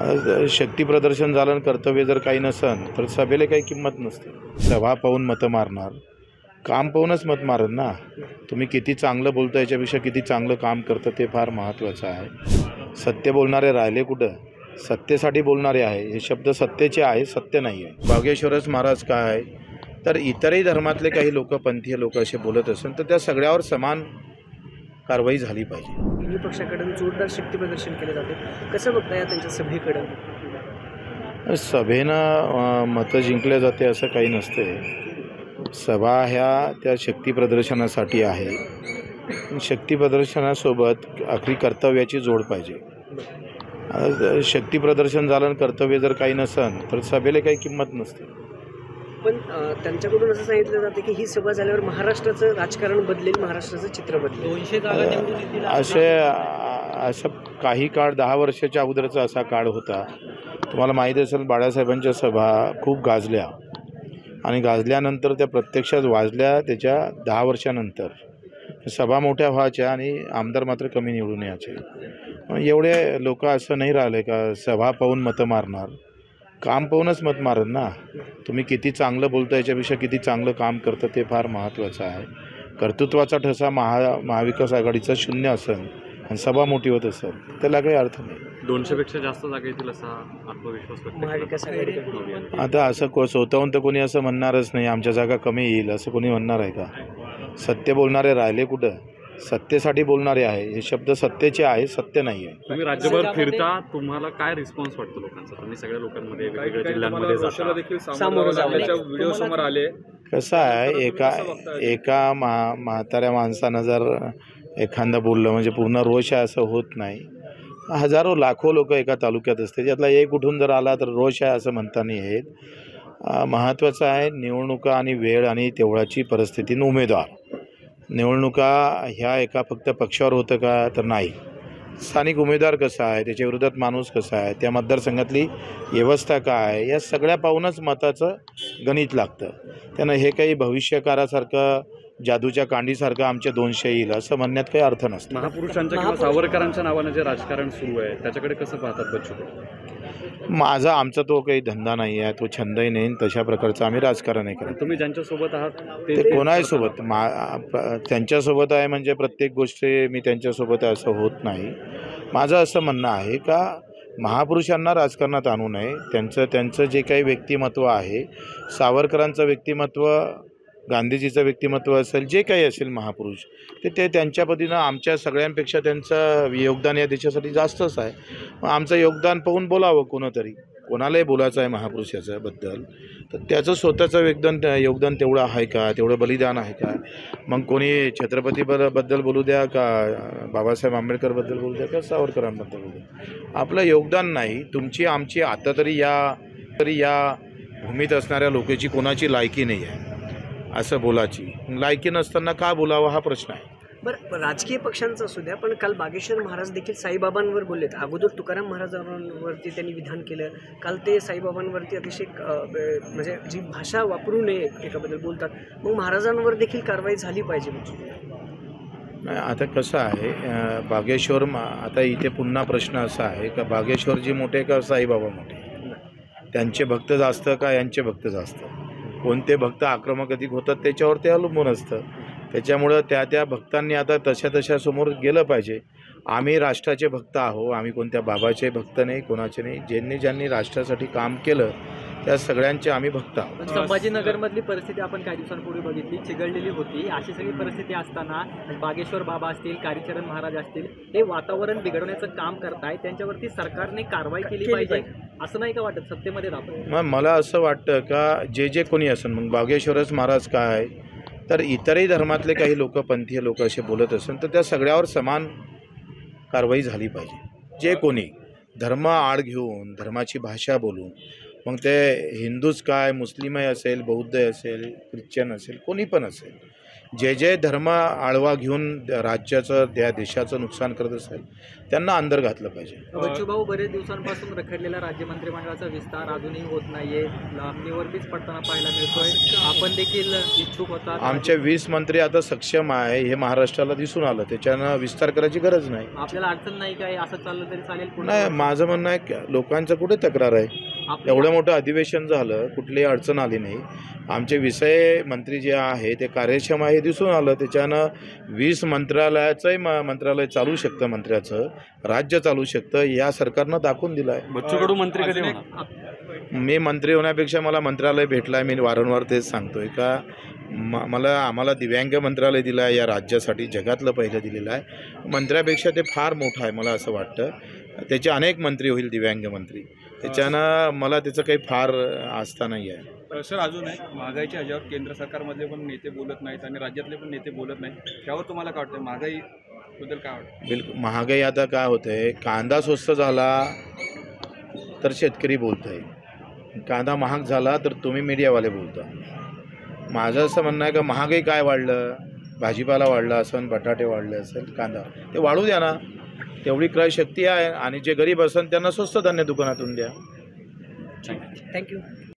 शक्ती प्रदर्शन झालं आणि कर्तव्य जर काही नसन तर सभेला काही किंमत नसते. सभा पाहून मतं मारणार, काम पाहूनच मत मारत ना. तुम्ही किती चांगलं बोलता याच्यापेक्षा किती चांगलं काम करतं ते फार महत्त्वाचं आहे. सत्य बोलणारे राहिले कुठं? सत्तेसाठी बोलणारे आहे. हे शब्द सत्तेचे आहे, सत्य नाही आहे. बागेश्वरच महाराज काय तर इतरही धर्मातले काही लोक, पंथीय लोक असे बोलत असेल तर त्या सगळ्यावर समान कारवाई झाली पाहिजे. दोन्ही पक्षाकडून जोरदार शक्ती प्रदर्शन केले जाते. कसं बघता या त्यांच्या सभेकडं? सभेनं मतं जिंकल्या जाते असं काही नसते. सभा ह्या त्या शक्ती प्रदर्शनासाठी आहे. शक्ती प्रदर्शनासोबत आखरी कर्तव्याची जोड पाहिजे. शक्ती प्रदर्शन झालं आणि कर्तव्य जर काही नसन तर सभेला काही किंमत नसते. पण त्यांच्याकडून असं सांगितलं जातं की ही सभा झाल्यावर महाराष्ट्राचं राजकारण बदलेल, महाराष्ट्राचं चित्र बदलेल. 200 जागा निवडून येतील असं काही काळ 10 वर्षाच्या अगोदरचा असा काळ होता. तुम्हाला माहीत असेल बाळासाहेबांच्या सभा खूप गाजल्या आणि गाजल्यानंतर त्या प्रत्यक्षात वाजल्या त्याच्या 10 वर्षानंतर. सभा मोठ्या व्हायच्या आणि आमदार मात्र कमी निवडून यायचे. एवढे लोक असं नाही राहिले का सभा पाहून मतं मारणार, काम पाहूनच मत मारत ना. तुम्ही किती चांगलं बोलता याच्यापेक्षा किती चांगलं काम करतं ते फार महत्त्वाचं आहे. कर्तृत्वाचा ठसा महाविकास आघाडीचा 0 असेल आणि सभा मोठी होत असेल त्याला काही अर्थ नाही. 200 पेक्षा जास्त जागा येतील असा आत्मविश्वास महाविकास आघाडी. आता असं स्वतःहून तर कोणी असं म्हणणारच नाही आमच्या जागा कमी येईल असं कोणी म्हणणार आहे का? सत्य बोलणारे राहिले कुठं? सत्तेसाठी बोलणारे आहे. हे शब्द सत्तेचे आहे, सत्य नाही आहे. तुम्ही राज्यभर फिरता, तुम्हाला काय रिस्पॉन्स वाटतो लोकांचा? तुम्ही सगळ्या लोकांमध्ये वेगवेगळ्या जिल्ह्यांमध्ये व्हिडिओ समोर आले. कसं आहे, एका म्हाताऱ्या माणसानं जर एखादं बोललं म्हणजे पूर्ण रोष आहे असं होत नाही. हजारो लाखो लोक एका तालुक्यात असते, त्यातला एक उठून जर आला तर रोष आहे असं म्हणता नाही येत. महत्त्वाचं आहे निवडणुका आणि वेळ आणि तेवढाची परिस्थिती उमेदवार. निवडणुका ह्या एका फक्त पक्षावर होतं का तर नाही. स्थानिक उमेदवार कसा आहे, त्याच्या विरोधात माणूस कसा आहे, त्या मतदारसंघातली व्यवस्था काय आहे, या सगळ्या पाहूनच मताचं गणित लागतं. त्यानं हे काही भविष्यकारासारखं जादूच्या कांडीसारखं आमच्या 200 येईल असं म्हणण्यात काही अर्थ नसतो. महापुरुषांच्या किंवा सावरकरांच्या नावानं जे राजकारण सुरू आहे त्याच्याकडे कसं पाहतात बच्चू? आमचा तो काही धंदा नाही आहे, तो छंदही नाही. तशा प्रकारचं आम्ही राजकारण नाही करत. तुम्ही ज्यांच्यासोबत आहात ते कोणासोबत त्यांच्यासोबत आहे म्हणजे प्रत्येक गोष्टी मी त्यांच्यासोबत आहे असं होत नाही. माझं असं म्हणणं आहे का महापुरुषांना राजकारणात आणू नये. त्यांचं जे काही व्यक्तिमत्व आहे, सावरकरांचं व्यक्तिमत्व, गांधीजीचं व्यक्तिमत्व असेल, जे काही असेल महापुरुष ते त्यांच्या पद्धतीनं आमच्या सगळ्यांपेक्षा त्यांचं योगदान या देशासाठी जास्तच आहे. आमचं योगदान पाहून बोलावं कोणतरी. कोणालाही बोलायचं आहे महापुरुषाच्याबद्दल तर त्याचं स्वतःचं योगदान तेवढं आहे का, तेवढं बलिदान आहे का? मग कोणी छत्रपतीबद्दल बोलू द्या का, बाबासाहेब आंबेडकरबद्दल बोलू द्या का, सावरकरांबद्दल बोलू द्या, आपलं योगदान नाही. तुमची आमची आता तरी या भूमीत असणाऱ्या लोकांची कोणाची लायकी नाही आहे असं बोलायची. लायकी नसताना का बोलावं हा प्रश्न आहे. बरं, राजकीय पक्षांचं असू द्या, पण काल बागेश्वर महाराज देखील साईबाबांवर बोललेत. अगोदर तुकाराम महाराजांवरती त्यांनी विधान केलं. काल ते साईबाबांवरती अतिशय म्हणजे जी भाषा वापरू नये एकाबद्दल बोलतात. मग महाराजांवर देखील कारवाई झाली पाहिजे. नाही, आता कसं आहे बागेश्वर आता इथे पुन्हा प्रश्न असा आहे का बागेश्वरजी मोठे का साईबाबा मोठे? त्यांचे भक्त जास्त का यांचे भक्त जास्त? कोणते भक्त आक्रमक अधिक होतात त्याच्यावर ते अवलंबून असतं. त्याच्यामुळं त्या भक्तांनी आता तशा समोर गेलं पाहिजे. आम्ही राष्ट्राचे भक्त आहो, आम्ही कोणत्या बाबाचे भक्त नाही, कोणाचे नाही. ज्यांनी राष्ट्रासाठी काम केलं त्या सगळ्यांचे आम्ही भक्त आहोत. संभाजीनगरमधली परिस्थिती आपण काही दिवसांपूर्वी बघितली, चिघळलेली होती. अशी सगळी परिस्थिती असताना बागेश्वर बाबा असतील, कारीचरण महाराज असतील, हे वातावरण बिघडवण्याचं काम करताय. त्यांच्यावरती सरकारने कारवाई केली पाहिजे असं नाही का वाटत सत्तेमध्ये राहतो? मग मला असं वाटतं का जे कोणी असेल, मग बागेश्वरच महाराज काय तर इतरही धर्मातले काही लोक, पंथीय लोक असे बोलत असेल तर त्या सगळ्यावर समान कारवाई झाली पाहिजे. जे कोणी धर्म आड घेऊन, धर्माची भाषा बोलून, मग ते हिंदूच काय, मुस्लिमही असेल, बौद्ध असेल, ख्रिश्चन असेल, कोणी पण असेल, जे जे धर्म आळवा घेऊन राज्याचं त्या देशाचं नुकसान करत असेल त्यांना अंदर घातलं पाहिजे. बच्चूभाऊ, बरेच दिवसांपासून रखडलेला राज्य मंत्रिमंडळाचा विस्तार अजूनही होत नाहीये, लांबणीवरतीच पडताना पाहायला मिळतोय. आपण देखील इच्छुक होता. आमचे 20 मंत्री आता सक्षम आहे हे महाराष्ट्राला दिसून आलं, त्याच्यानं विस्तार करायची गरज नाही. आपल्याला अडचण नाही काय, असं चाललं तरी चालेल? नाही, माझं म्हणणं आहे की लोकांचं कुठे तक्रार आहे. एवढं मोठं अधिवेशन झालं, कुठलीही अडचण आली नाही. आमचे विषय मंत्री जे आहे ते कार्यक्षम आहे दिसून आलं. त्याच्यानं 20 मंत्रालयाचंही मंत्रालय चालू शकतं, मंत्र्याचं राज्य चालू शकतं, या सरकारनं दाखवून दिलं आहे. बच्चू कडू मंत्री कधी होणार? मी मंत्री होण्यापेक्षा मला मंत्रालय भेटलं आहे. मी वारंवार तेच सांगतोय का आम्हाला दिव्यांग मंत्रालय दिलं आहे या राज्यासाठी, जगातलं पहिलं दिलेलं आहे. मंत्र्यापेक्षा ते फार मोठं आहे मला असं वाटतं. त्याचे अनेक मंत्री होईल दिव्यांग मंत्री, त्याच्यानं मला त्याचं काही फार आस्था नाही आहे. सर, अजून आहे महागाईच्या ह्याच्यावर केंद्र सरकारमधले पण नेते बोलत नाहीत आणि राज्यातले पण नेते बोलत नाहीत. त्यावर तुम्हाला काय वाटतं? महागाईबद्दल काय वाटतं? बिलकुल, महागाई आता काय होतं आहे, कांदा स्वस्त झाला तर शेतकरी बोलत आहे, कांदा महाग झाला तर तुम्ही मीडियावाले बोलता. माझं असं म्हणणं आहे का महागाई काय वाढलं, भाजीपाला वाढला असेल, बटाटे वाढले असेल, कांदा ते वाढू द्या ना, तेवढी क्रय शक्ती आहे. आणि जे गरीब असेल त्यांना स्वस्त धान्य दुकानातून द्या. थँक्यू.